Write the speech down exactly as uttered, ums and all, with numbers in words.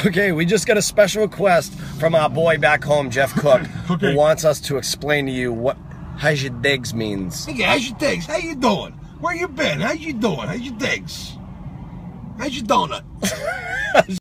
Okay, we just got a special request from our boy back home, Jeff Cook, Okay. who wants us to explain to you what howsya digs means. Hey, how's your digs? How you doing? Where you been? How you doing? How's your digs? How's your donut?